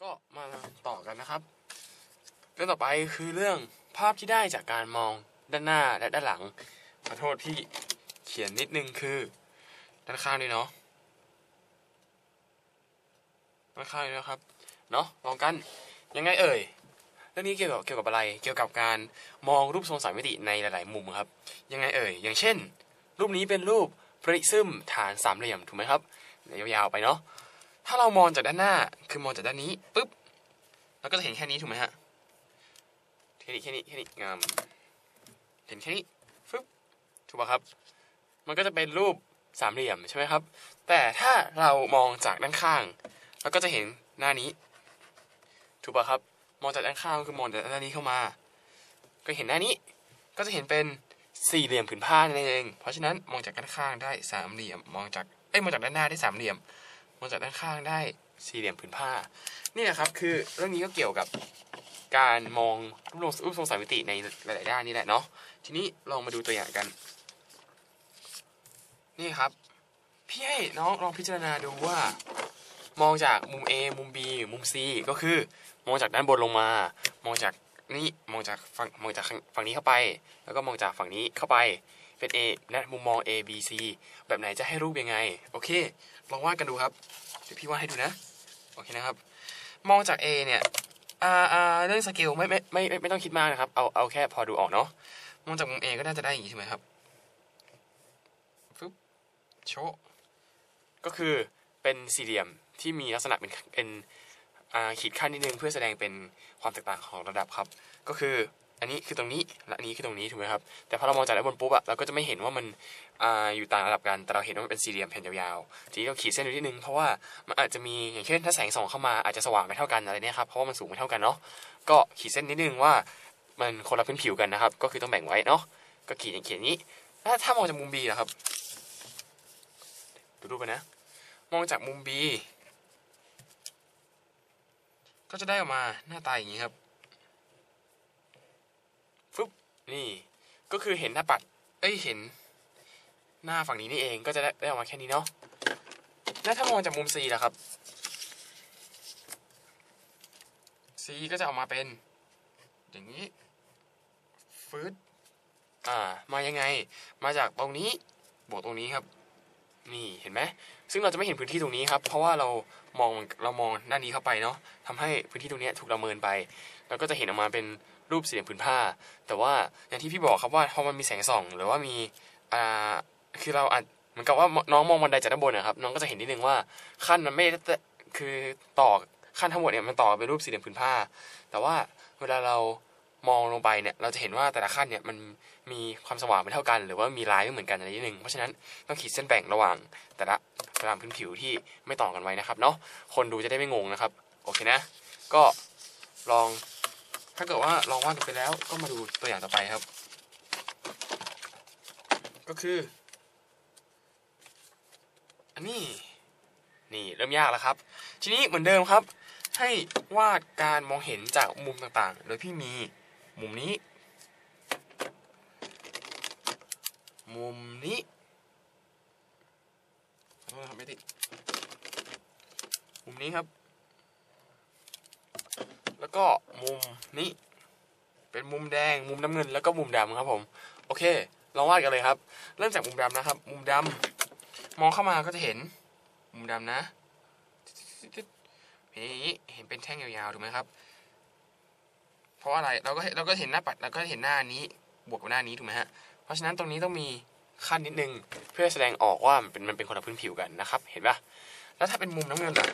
ก็มาต่อกันนะครับเรื่องต่อไปคือเรื่องภาพที่ได้จากการมองด้านหน้าและด้านหลังขอโทษที่เขียนนิดนึงคือด้านข้างด้วยเนาะด้านข้างด้วยนะครับเนาะลองกันยังไงเอ่ยเรื่องนี้เกี่ยวกับอะไรเกี่ยวกับการมองรูปทรงสามมิติในหลายๆมุมครับยังไงเอ่ยอย่างเช่นรูปนี้เป็นรูปปริซึมฐานสามเหลี่ยมถูกไหมครับยาวๆไปเนาะถ้าเรามองจากด้านหน้าคือมองจากด้านนี้ปุ๊บเราก็จะเห็นแค่นี้ถูกไหมฮะแค่นี้งามเห็นแค่นี้ฟึบถูกป่ะครับมันก็จะเป็นรูปสามเหลี่ยมใช่ไหมครับแต่ถ้าเรามองจากด้านข้างเราก็จะเห็นหน้านี้ถูกป่ะครับมองจากด้านข้างก็คือมองจากด้านนี้เข้ามาก็เห็นหน้านี้ก็จะเห็นเป็นสี่เหลี่ยมผืนผ้านั่นเองเพราะฉะนั้นมองจากด้านข้างได้สามเหลี่ยมมองจากด้านหน้าได้สามเหลี่ยมมองจากด้านข้างได้สี่เหลี่ยมผืนผ้านี่แหละครับคือเรื่องนี้ก็เกี่ยวกับการมองรูปทรงสามมิติในหลายๆด้านนี่แหละเนาะทีนี้ลองมาดูตัวอย่างกันนี่ครับพี่ให้น้องลองพิจารณาดูว่ามองจากมุม A มุม B มุม C ก็คือมองจากด้านบนลงมามองจากนี่มองจากฝั่งนี้เข้าไปแล้วก็มองจากฝั่งนี้เข้าไปเป็น A และมุมมอง A B C แบบไหนจะให้รูปยังไงโอเคลองวาดกันดูครับเดี๋ยวพี่วาดให้ดูนะโอเคนะครับมองจาก A เนี่ยเรื่องสเกลไม่ต้องคิดมากนะครับเอาแค่พอดูออกเนาะมองจากมุม A ก็น่าจะได้อย่างนี้ใช่ไหมครับฟึบโชก็คือเป็นสี่เหลี่ยมที่มีลักษณะเป็นขีดขั้นนิดนึงเพื่อแสดงเป็นความแตกต่างของระดับครับก็คืออันนี้คือตรงนี้และอันนี้คือตรงนี้ถูกไหมครับแต่พอเรามองจากด้านบนปุ๊บเราก็จะไม่เห็นว่ามันอยู่ต่างระดับกันแต่เราเห็นว่ามันเป็นสี่เหลี่ยมแผ่นยาวๆทีนี้เราขีดเส้นอยู่นิดนึงเพราะว่ามันอาจจะมีอย่างเช่นถ้าแสงส่องเข้ามาอาจจะสว่างไม่เท่ากันอะไรเนี่ยครับเพราะว่ามันสูงไม่เท่ากันเนาะก็ขีดเส้นนิดนึงว่ามันคนละพื้นผิวกันนะครับก็คือต้องแบ่งไว้เนาะก็ขีดอย่างนี้ถ้ามองจากมุม B นะครับดูไปนะมองจากมุม B ก็จะได้ออกมาหน้าตาอย่างนี้ครับฟึบนี่ก็คือเห็นหน้าปัดเห็นหน้าฝั่งนี้นี่เองก็จะได้ออกมาแค่นี้เนาะแล้วถ้ามองจากมุม C ล่ะครับ C ก็จะออกมาเป็นอย่างนี้ฟืดมายังไงมาจากตรงนี้บวกตรงนี้ครับนี่เห็นไหมซึ่งเราจะไม่เห็นพื้นที่ตรงนี้ครับเพราะว่าเรามองด้านนี้เข้าไปเนาะทำให้พื้นที่ตรงนี้ถูกละเมินไปแล้วก็จะเห็นออกมาเป็นรูปสี่เหลี่ยมผืนผ้าแต่ว่าอย่างที่พี่บอกครับว่าพอมันมีแสงส่องหรือว่ามีคือเราอาจเหมือนกับว่าน้องมองบันไดจากด้านบนนะครับน้องก็จะเห็นนิดนึงว่าขั้นมันไม่คือต่อขั้นทั้งหมดเนี่ยมันต่อเป็นรูปสี่เหลี่ยมผืนผ้าแต่ว่าเวลาเรามองลงไปเนี่ยเราจะเห็นว่าแต่ละขั้นเนี่ยมันมีความสว่างไม่เท่ากันหรือว่ามีลายไม่เหมือนกันอะไรนิดนึงเพราะฉะนั้นต้องขีดเส้นแบ่งระหว่างแต่ละพื้นผิวที่ไม่ต่อกันไว้นะครับเนาะคนดูจะได้ไม่งงนะครับโอเคนะก็ลองถ้าเกิดว่าลองวาดไปแล้วก็มาดูตัวอย่างต่อไปครับก็คืออันนี้นี่เริ่มยากแล้วครับทีนี้เหมือนเดิมครับให้วาดการมองเห็นจากมุมต่างๆโดยพี่มีมุมนี้มุมนี้ไม่ติดมุมนี้ครับแล้วก็มุมนี้เป็นมุมแดงมุมน้ำเงินแล้วก็มุมดำครับผมโอเคลองวาดกันเลยครับเริ่มจากมุมดำนะครับมุมดำมองเข้ามาก็จะเห็นมุมดำนะเห็นเป็นแท่งยาวๆถูกไหมครับเพราะอะไรเราก็เห็นหน้าปัดเราก็เห็นหน้านี้บวกกับหน้านี้ถูกไหมฮะเพราะฉะนั้นตรงนี้ต้องมีขั้นนิดนึงเพื่อแสดงออกว่ามันเป็นคนละพื้นผิวกันนะครับเห็นปะแล้วถ้าเป็นมุมน้ำเงินล่ะ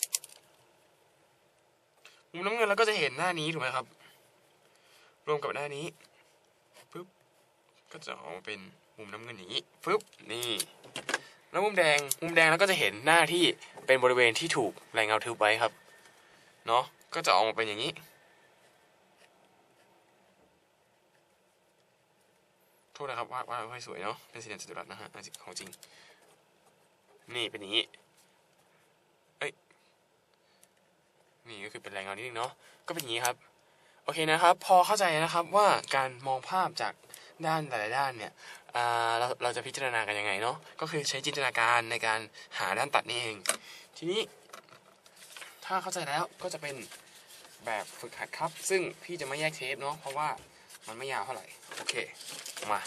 มุมน้ำเงินเราก็จะเห็นหน้านี้ถูกไหมครับรวมกับหน้านี้ปึ๊บก็จะออกมาเป็นมุมน้ำเงินอย่างนี้ปึ๊บนี่แล้วมุมแดงเราก็จะเห็นหน้าที่เป็นบริเวณที่ถูกแรงเงาทึบไว้ครับเนาะก็จะออกมาเป็นอย่างนี้โทษนะครับวาดให้สวยเนาะเป็นสี่เหลี่ยมจัตุรัสนะฮะของจริงนี่เป็นอย่างนี้นี่ก็คือเป็นแรงเงานิดนึงเนาะก็เป็นอย่างนี้ครับโอเคนะครับพอเข้าใจนะครับว่าการมองภาพจากด้านแต่ละด้านเนี่ยเราจะพิจารณากันยังไงเนาะก็คือใช้จินตนาการในการหาด้านตัดนี่เองทีนี้ถถ้าเข้าใจแล้วก็จะเป็นแบบฝึกหัดครับซึ่งพี่จะไม่แยกเทปเนาะเพราะว่ามันไม่ยาวเท่าไหร่โอเคมา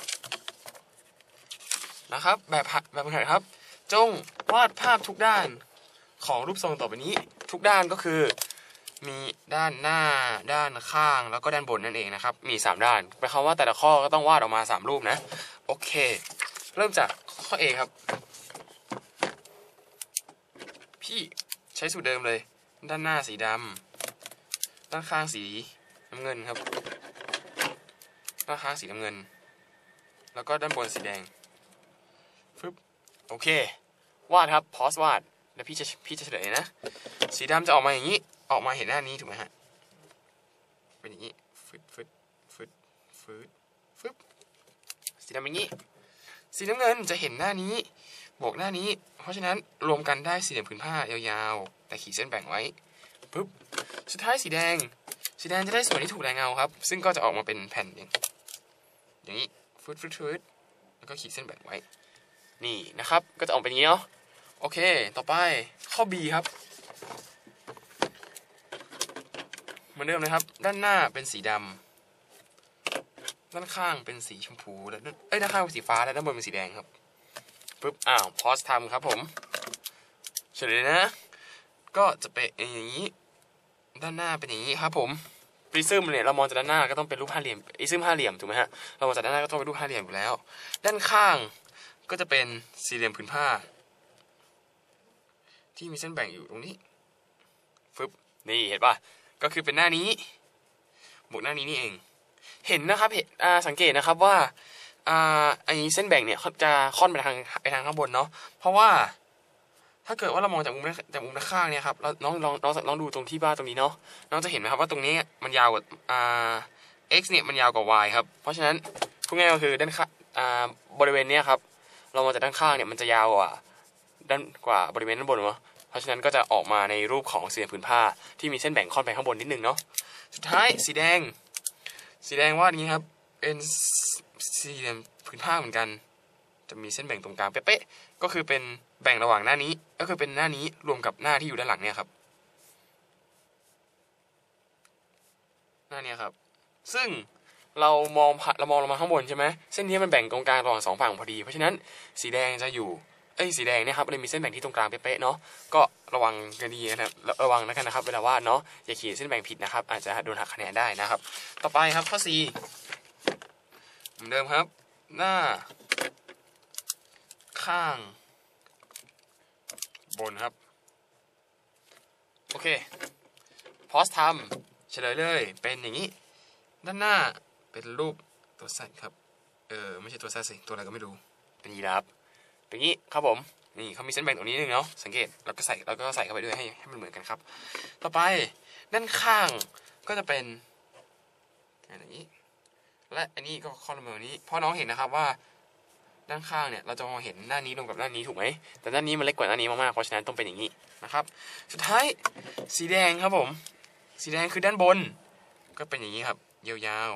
นะครับแบบฝึกหัดครับจงวาดภาพทุกด้านของรูปทรงต่อไปนี้ทุกด้านก็คือมีด้านหน้าด้านข้างแล้วก็ด้านบนนั่นเองนะครับมี3ด้านแปลว่าแต่ละข้อก็ต้องวาดออกมา3รูปนะโอเคเริ่มจากข้อ A ครับพี่ใช้สูตรเดิมเลยด้านหน้าสีดำด้านข้างสีน้ำเงินครับด้านข้างสีน้ำเงินแล้วก็ด้านบนสีแดงฟึบโอเควาดครับพอสวาดแล้วพี่จะเฉลยนะสีดำจะออกมาอย่างนี้ออกมาเห็นหน้านี้ถูกไหมฮะเป็นอย่างนี้ฟึดฟึดฟึดฟึดฟึบสีดำเป็นอย่างนี้สีน้ำเงินจะเห็นหน้านี้บวกหน้านี้เพราะฉะนั้นรวมกันได้สี่เหลี่ยมผืนผ้ายาวๆแต่ขีดเส้นแบ่งไว้ปุ๊บสุดท้ายสีแดงจะได้ส่วนที่ถูกแรงเงาครับซึ่งก็จะออกมาเป็นแผ่นอย่างนี้ฟึดฟึดฟึดแล้วก็ขีดเส้นแบ่งไว้นี่นะครับก็จะออกเป็นอย่างนี้เนาะโอเคต่อไปข้อ B ครับเหมือนเดิมเลยครับด้านหน้าเป็นสีดำด้านข้างเป็นสีชมพูแล้วด้านข้างเป็นสีฟ้าและด้านบนเป็นสีแดงครับปุ๊บพอสทำครับผมเฉลยนะก็จะเป็นอย่างนี้ด้านหน้าเป็นอย่างนี้ครับผมปริซึมเนี่ยเรามองจากด้านหน้าก็ต้องเป็นรูปห้าเหลี่ยมปริซึมห้าเหลี่ยมถูกไหมฮะเรามองจากด้านหน้าก็ต้องเป็นรูปห้าเหลี่ยมอยู่แล้วด้านข้างก็จะเป็นสี่เหลี่ยมผืนผ้าที่มีเส้นแบ่งอยู่ตรงนี้ฟึบนี่เห็นป่ะก็คือเป็นหน้านี้บวกหน้านี้นี่เองเห็นนะครับสังเกตนะครับว่าอันนี้เส้นแบ่งเนี่ยจะค่อนไปทางข้างบนเนาะเพราะว่าถ้าเกิดว่าเรามองจากมุมด้านข้างเนี่ยครับเราน้องดูตรงที่บ้านตรงนี้เนาะน้องจะเห็นไหมครับว่าตรงนี้มันยาวกว่าx เนี่ยมันยาวกว่า y ครับเพราะฉะนั้นพูดง่ายก็คือด้านข้างบริเวณเนี้ยครับเรามองจากด้านข้างเนี่ยมันจะยาวกว่าบริเวณด้านบนเนาะเพราะฉะนั้นก็จะออกมาในรูปของสี่เหลี่ยมผืนผ้าที่มีเส้นแบ่งค่อนไปข้างบนนิดนึงเนาะสุดท้ายสีแดงวาดอย่างนี้ครับเป็นสี่เหลี่ยมผืนผ้าเหมือนกันจะมีเส้นแบ่งตรงกลางเป๊ะๆก็คือเป็นแบ่งระหว่างหน้านี้ก็คือเป็นหน้านี้รวมกับหน้าที่อยู่ด้านหลังเนี่ยครับหน้านี้ครับซึ่งเรามองลงมาข้างบนใช่ไหมเส้นนี้มันแบ่งตรงกลางระหว่าง2ฝั่งพอดีเพราะฉะนั้นสีแดงจะอยู่สีแดงเนี่ยครับเลยมีเส้นแบ่งที่ตรงกลางเป๊ะๆเนาะก็ระวังกันดีนะครับระวังนะครับเวลาวาดเนาะอย่าขีดเส้นแบ่งผิดนะครับอาจจะโดนหักคะแนนได้นะครับต่อไปครับข้อ C เหมือนเดิมครับหน้าข้างบนครับโอเคพอสทำเฉลยเลยเป็นอย่างนี้ด้านหน้าเป็นรูปตัวสัตว์ครับไม่ใช่ตัวสัตว์สิตัวอะไรก็ไม่รู้เป็นยีราฟเป็นอย่างนี้ครับผมนี่เขามีเส้นแบ่งตรงนี้นึงเนาะสังเกตแล้วก็ใส่เข้าไปด้วยให้มันเหมือนกันครับต่อไปด้านข้างก็จะเป็นอย่างนี้และอันนี้ก็ข้อลงมาแบบนี้เพราะน้องเห็นนะครับว่าด้านข้างเนี่ยเราจะมองเห็นหน้านี้รวมกับหน้านี้ถูกไหมแต่ด้านนี้มันเล็กกว่าหน้านี้มากๆเพราะฉะนั้นต้องเป็นอย่างนี้นะครับสุดท้ายสีแดงครับผมสีแดงคือด้านบนก็เป็นอย่างนี้ครับยาว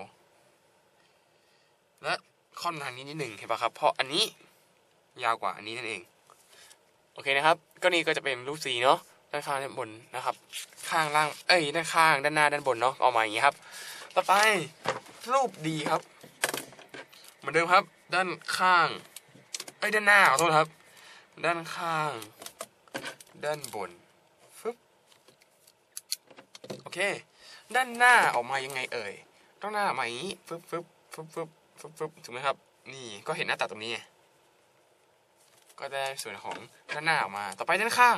ๆและค่อนทางนี้นิดหนึ่งเห็นปะครับเพราะอันนี้ยาวกว่าอันนี้นั่นเองโอเคนะครับก็นี่ก็จะเป็นรูปสีเนาะด้านข้างด้านบนนะครับข้างล่างด้านข้างด้านหน้าด้านบนเนาะออกมาอย่างนี้ครับต่อไปรูปดีครับเหมือนเดิมครับด้านข้างด้านหน้าขอโทษครับด้านข้างด้านบนฟึบโอเคด้านหน้าออกมายังไงด้านหน้าออกมาอย่างนี้ฟึบฟึบฟึบฟึบฟึบฟึบถูกไหมครับนี่ก็เห็นหน้าตัดตรงนี้ก็ได้ส่วนของด้านหน้าออกมาต่อไปด้านข้าง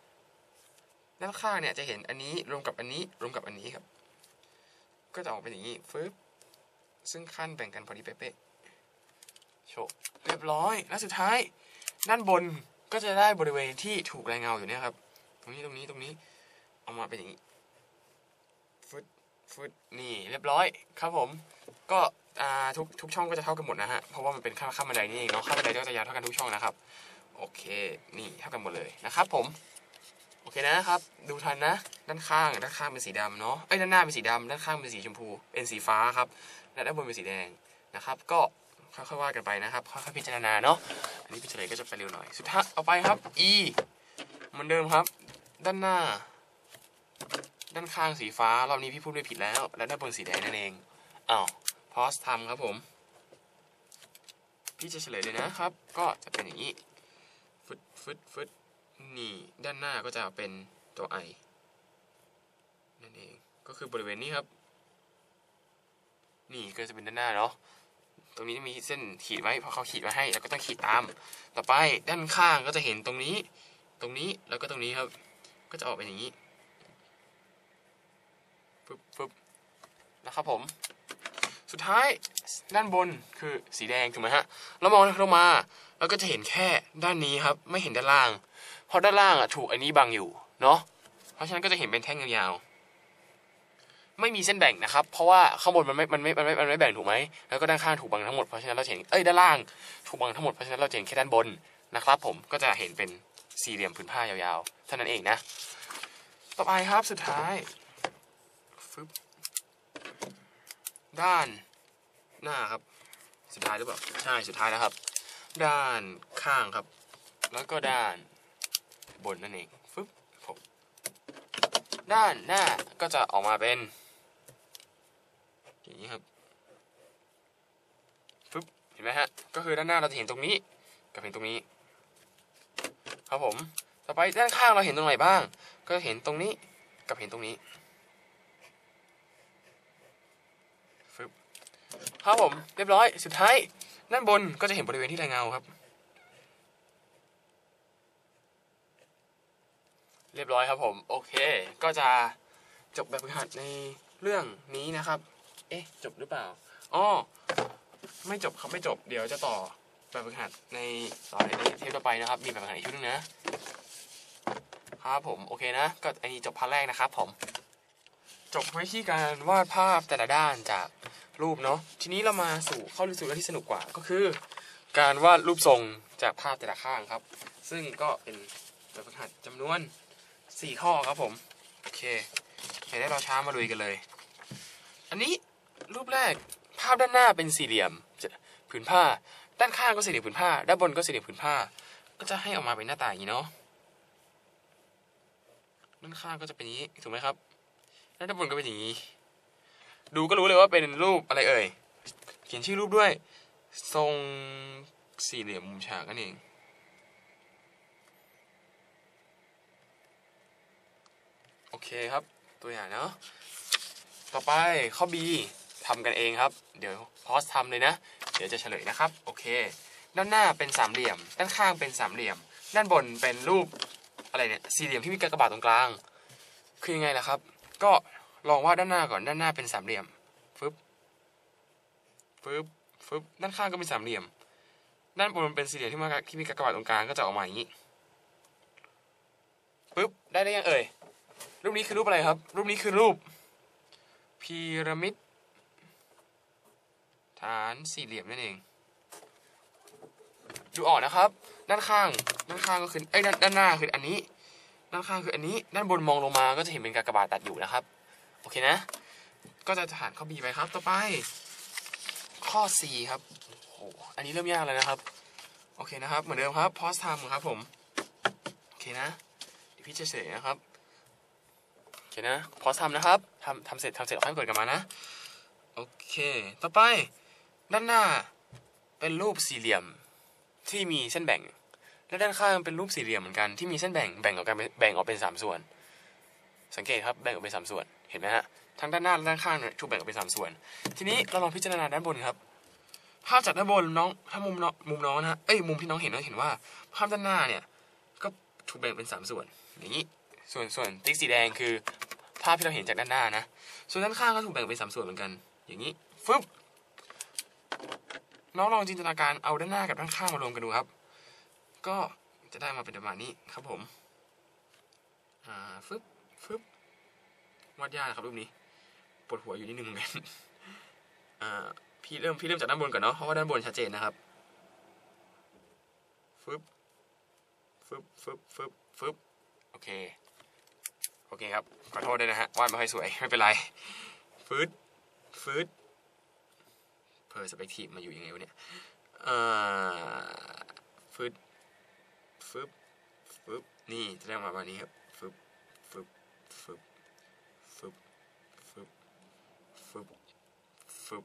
เนี่ยจะเห็นอันนี้รวมกับอันนี้รวมกับอันนี้ครับก็จะออกเป็นอย่างนี้ฟึบซึ่งขั้นแบ่งกันพอดีเป๊ะโชว์เรียบร้อยและสุดท้ายด้านบนก็จะได้บริเวณที่ถูกแรงเงาอยู่เนี่ยครับตรงนี้เอามาเป็นอย่างนี้ฟึดนี่เรียบร้อยครับผมก็ทุกช่องก็จะเท่ากันหมดนะฮะเพราะว่ามันเป็นขั้นบันไดนี่เองเนาะขั้นบันไดก็จะยาวเท่ากันทุกช่องนะครับโอเคนี่เท่ากันหมดเลยนะครับผมโอเคนะครับดูทันนะด้านข้างเป็นสีดำเนาะด้านหน้าเป็นสีดำด้านข้างเป็นสีชมพูเป็นสีฟ้าครับและด้านบนเป็นสีแดงนะครับก็ค่อยๆว่ากันไปนะครับค่อยๆพิจารณาเนาะอันนี้พิจารณาก็จะไปเร็วหน่อยสุดท้ายเอาไปครับ E เหมือนเดิมครับด้านหน้าด้านข้างสีฟ้ารอบนี้พี่พูดไม่ผิดแล้วและด้านบนสีแดงนั่นเองอ้าวพอสทำครับผมพี่จะเฉลยเลยนะครับก็จะเป็นอย่างนี้ฟึดนี่ด้านหน้าก็จะเป็นตัวไอนั่นเองก็คือบริเวณนี้ครับนี่ก็จะเป็นด้านหน้าเนาะตรงนี้จะมีเส้นขีดไว้พอเขาขีดมาให้แล้วก็ต้องขีดตามต่อไปด้านข้างก็จะเห็นตรงนี้แล้วก็ตรงนี้ครับก็จะออกเป็นอย่างนี้ฟึบนะครับผมสุดท้ายด้านบนคือสีแดงถูกไหมฮะเรามองลงมาแล้วก็จะเห็นแค่ด้านนี้ครับไม่เห็นด้านล่างเพราะด้านล่างถูกอันนี้บังอยู่เนาะเพราะฉะนั้นก็จะเห็นเป็นแท่งยาวๆไม่มีเส้นแบ่งนะครับเพราะว่าข้างบนมันไม่แบ่งถูกไหมแล้วก็ด้านข้างถูกบังทั้งหมดเพราะฉะนั้นเราเห็นด้านล่างถูกบังทั้งหมดเพราะฉะนั้นเราเห็นแค่ด้านบนนะครับผมก็จะเห็นเป็นสี่เหลี่ยมผืนผ้ายาวๆเท่านั้นเองนะต่อไปครับสุดท้ายด้านหน้าครับสุดท้ายหรือเปล่าใช่สุดท้ายนะครับด้านข้างครับแล้วก็ด้านบนนั่นเองผมด้านหน้าก็จะออกมาเป็นอย่างนี้ครับเห็นไหมฮะก็คือด้านหน้าเราจะเห็นตรงนี้กับเห็นตรงนี้ครับผมต่อไปด้านข้างเราเห็นตรงไหนบ้างก็เห็นตรงนี้กับเห็นตรงนี้ครับผมเรียบร้อยสุดท้ายด้านบนก็จะเห็นบริเวณที่ไรเงาครับเรียบร้อยครับผมโอเคก็จะจบแบบฝึกหัดในเรื่องนี้นะครับจบหรือเปล่าอ๋อไม่จบครับไม่จบเดี๋ยวจะต่อแบบฝึกหัดในเทปต่อไปนะครับมีแบบฝึกหัดอีกชุดนึงนะครับผมโอเคนะก็อันนี้จบพาร์ทแรกนะครับผมจบวิธีการวาดภาพแต่ละด้านจากรูปเนาะทีนี้เรามาเข้าสู่เรื่องที่สนุกกว่าก็คือการวาดรูปทรงจากภาพแต่ละข้างครับซึ่งก็เป็นแบบฝึกหัดจำนวน4ข้อครับผมโอเคไม่ได้รอช้ามาลุยกันเลยอันนี้รูปแรกภาพด้านหน้าเป็นสี่เหลี่ยมผืนผ้าด้านข้างก็สี่เหลี่ยมผืนผ้าด้านบนก็สี่เหลี่ยมผืนผ้าก็จะให้ออกมาเป็นหน้าตาอย่างนี้เนาะด้านข้างก็จะเป็นอย่างนี้ถูกไหมครับด้านบนก็เป็นอย่างนี้ดูก็รู้เลยว่าเป็นรูปอะไรเอ่ยเขียนชื่อรูปด้วยทรงสี่เหลี่ยมมุมฉากนั่นเองโอเคครับตัวอย่างเนาะต่อไปข้อ B ทำกันเองครับเดี๋ยวพอสทำเลยนะเดี๋ยวจะเฉลยนะครับโอเคด้านหน้าเป็นสามเหลี่ยมด้านข้างเป็นสามเหลี่ยมด้านบนเป็นรูปอะไรเนี่ยสี่เหลี่ยมที่มีกากบาทตรงกลางคือยังไงล่ะครับก็ลองวาดด้านหน้าก่อนด้านหน้าเป็นสามเหลี่ยมฟึบด้านข้างก็เป็นสามเหลี่ยมด้านบนเป็นสี่เหลี่ยมที่มีกากบาทตรงกลางก็จะออกมาอย่างนี้ได้ยังเอ่ยรูปนี้คือรูปอะไรครับรูปนี้คือรูปพีระมิดฐานสี่เหลี่ยมนั่นเองดูออกนะครับด้านข้างก็คือด้านหน้าคืออันนี้ด้านข้างคืออันนี้ด้านบนมองลงมาก็จะเห็นเป็นกากบาทตัดอยู่นะครับโอเคนะก็จะผ่านข้อ B ไปครับต่อไปข้อ C ครับโอ้อันนี้เริ่มยากแล้วนะครับโอเคนะครับเหมือนเดิมครับพอสไทม์ครับผมโอเคนะเดี๋ยวพี่จะเฉลยนะครับโอเคนะพอสไทม์นะครับทำเสร็จค่อยกดกลับมานะโอเคต่อไปด้านหน้าเป็นรูปสี่เหลี่ยมที่มีเส้นแบ่งและด้านข้างเป็นรูปสี่เหลี่ยมเหมือนกันที่มีเส้นแบ่งออกเป็น3ส่วนสังเกตครับแบ่งออกเป็น3ส่วนเห็นไหมฮะทั้งด้านหน้าและด้านข้างเนี่ยถูกแบ่งออกเป็น3ส่วนทีนี้เราลองพิจารณาด้านบนครับภาพจากด้านบนน้องถ้ามุมน้องนะมุมที่น้องเห็นว่าภาพด้านหน้าเนี่ยก็ถูกแบ่งเป็น3ส่วนอย่างนี้ส่วนติ๊กสีแดงคือภาพที่เราเห็นจากด้านหน้านะส่วนด้านข้างก็ถูกแบ่งเป็น3ส่วนเหมือนกันอย่างนี้น้องลองจินตนาการเอาด้านหน้ากับด้านข้างมารวมกันดูครับก็จะได้มาเป็นประมาณนี้ครับผมวาดยากนะครับรูปนี้ปวดหัวอยู่นิดนึงเหมือนกันพี่เริ่มจากด้านบนก่อนเนาะเพราะว่าด้านบนชัดเจนนะครับโอเคครับขอโทษด้วยนะฮะวาดไม่ค่อยสวยไม่เป็นไรฟืดเพอร์สเปกทีฟมาอยู่ยังไงวะเนี่ยฟืดนี่จะได้มาประมาณนี้ครับฟึบฟึบ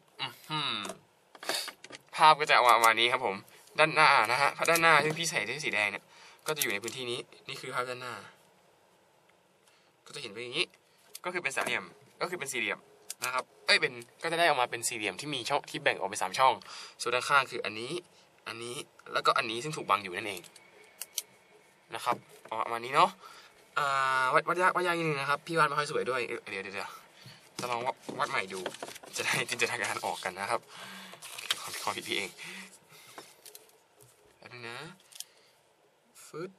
ภาพก็จะประมาณนี้ครับผมด้านหน้านะฮะด้านหน้าที่พี่ใส่ที่สีแดงเนี่ยก็จะอยู่ในพื้นที่นี้นี่คือภาพด้านหน้าก็จะเห็นเป็นอย่างนี้ก็คือเป็นสามเหลี่ยมก็คือเป็นสี่เหลี่ยมนะครับเป็นก็จะได้ออกมาเป็นสี่เหลี่ยมที่มีช่องที่แบ่งออกเป็น3 ช่องส่วนด้านข้างคืออันนี้แล้วก็อันนี้ซึ่งถูกบังอยู่นั่นเองนะครับประมาณนี้เนาะวัดยากนิดนึงนะครับพี่วาดไม่ค่อยสวยด้วยเดี๋ยวจะลองวัดใหม่ดูจะได้จินตนาการออกกันนะครับขอผิดพี่เองแล้วนะฟืด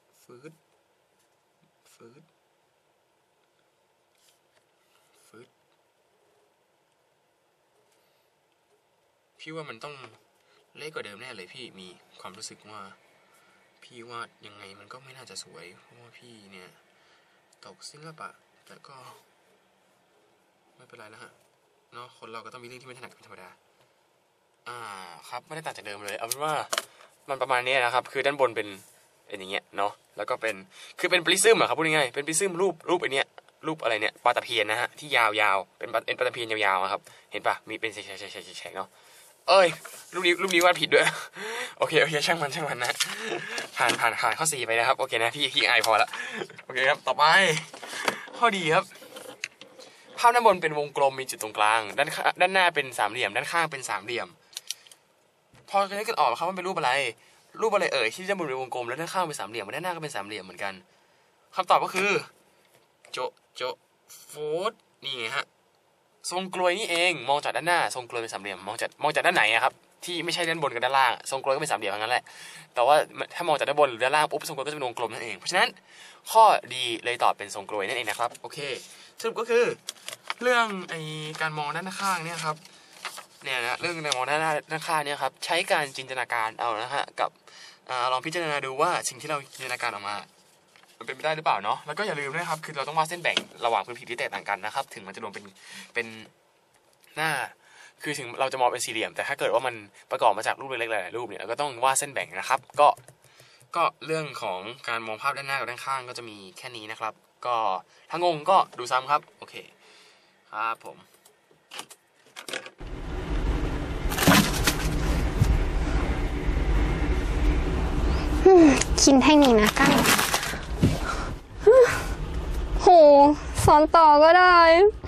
พี่ว่ามันต้องเล็กกว่าเดิมแน่เลยพี่มีความรู้สึกว่าพี่วาดยังไงมันก็ไม่น่าจะสวยเพราะว่าพี่เนี่ยตกศิลปะแต่ก็ไม่เป็นไรแล้วฮะเนาะคนเราก็ต้องมีเรื่องที่ไม่ถนัดเป็นธรรมดาครับไม่ได้ต่างจากเดิมเลยเอาเป็นว่ามันประมาณนี้นะครับคือด้านบนเป็นอย่างเงี้ยเนาะแล้วก็เป็นคือเป็นปริซึมอะครับพูดง่ายๆเป็นปริซึมรูปไอเนี้ยรูปอะไรเนี่ยปลาตะเพียนนะฮะที่ยาวๆเป็นปลาตะเพียนยาวๆครับเห็นปะมีเป็นแฉกๆเนาะรูปนี้วาดผิดด้วยโอเคช่างมันนะผ่านข้อ4ไปนะครับโอเคนะพี่อายพอละโอเคครับต่อไปข้อดีครับภาพด้านบนเป็นวงกลมมีจุดตรงกลางด้านหน้าเป็นสามเหลี่ยมด้านข้างเป็นสามเหลี่ยมพอจะนึกกันออกครับว่าเป็นรูปอะไรที่ด้านบนเป็นวงกลมแล้วด้านข้างเป็นสามเหลี่ยมด้านหน้าก็เป็นสามเหลี่ยมเหมือนกันคำตอบก็คือโจโฟดนี่ไงฮะทรงกลวยนี่เองมองจากด้านหน้าทรงกลวยเป็นสามเหลี่ยมมองจากด้านไหนอะครับที่ไม่ใช่ด้านบนกับด้านล่างทรงกลวยก็เป็นสามเหลี่ยมทั้งนั้นแหละแต่ว่าถ้ามองจากด้านบนหรือด้านล่างปุ๊บทรงกลวยก็จะเป็นวงกลมนั่นเองเพราะฉะนั้นข้อดีเลยตอบเป็นทรงกลวยนั่นเองนะครับโอเคสรุปก็คือเรื่องการมองด้านข้างเนี่ยครับเนี่ยนะเรื่องการมองด้านข้างเนี่ยครับใช้การจินตนาการเอานะฮะกับลองพิจารณาดูว่าสิ่งที่เราจินตนาการออกมามันเป็นไปได้หรือเปล่าเนาะแล้วก็อย่าลืมนะครับคือเราต้องวาดเส้นแบ่งระหว่างพื้นผิวที่แตกต่างกันนะครับถึงมันจะรวมเป็นหน้าคือถึงเราจะมองเป็นสี่เหลี่ยมแต่ถ้าเกิดว่ามันประกอบมาจากรูปเล็กๆหลายๆรูปเนี่ยเราก็ต้องวาดเส้นแบ่งนะครับก็เรื่องของการมองภาพด้านหน้ากับด้านข้างก็จะมีแค่นี้นะครับก็ถ้างงก็ดูซ้ำครับโอเคครับผมกินให้นี่นะกั้งโหสอนต่อก็ได้